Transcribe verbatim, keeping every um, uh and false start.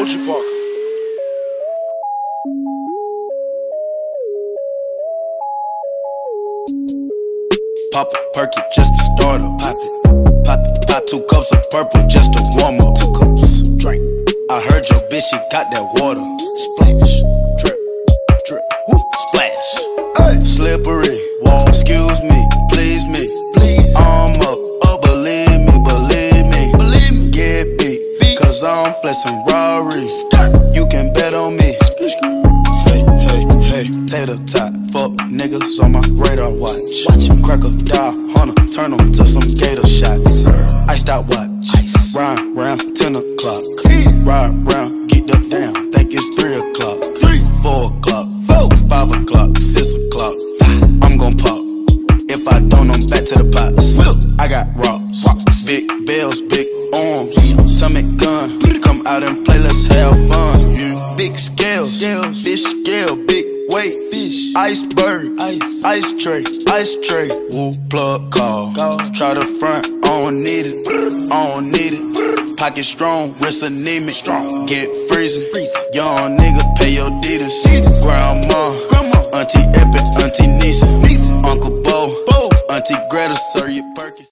O G Parker. Pop a perky just to start up. Pop it, pop it, pop two cups of purple just to warm up. Two cups, drink. I heard your bitch, she got that water. Splash, drip, drip, woo, splash. Ay. Slippery, wall. Excuse me, please me, please. I'm up, oh believe me, believe me, believe me. Get beat, beat. Cause I'm flexing Rari's. You can bet on me. Hey, hey, hey, tater tot. Fuck niggas on my radar watch. Watch him crack a dial, hunter, turn them to some gator shots. Iced out watch, ice. Ride round ten o'clock. Ride round, get the down, think it's three o'clock. Four o'clock, five o'clock, six o'clock. I'm gon' pop. If I don't, I'm back to the pots. I got rocks, big bells, big arms, stomach gun. Come out and play, let's have fun. Big scales, fish scale, big weight, fish, iceberg, ice, ice tray, ice tray. Woo, plug call. call. Try the front, I don't need it, I don't need it. Pocket strong, wrist anemic, strong. Get freezing, young nigga, pay your deeders. Grandma, Grandma, Auntie Epic, Auntie Nisa, Nisa. Uncle Bo, Bo, Auntie Greta, sir, you Perkins.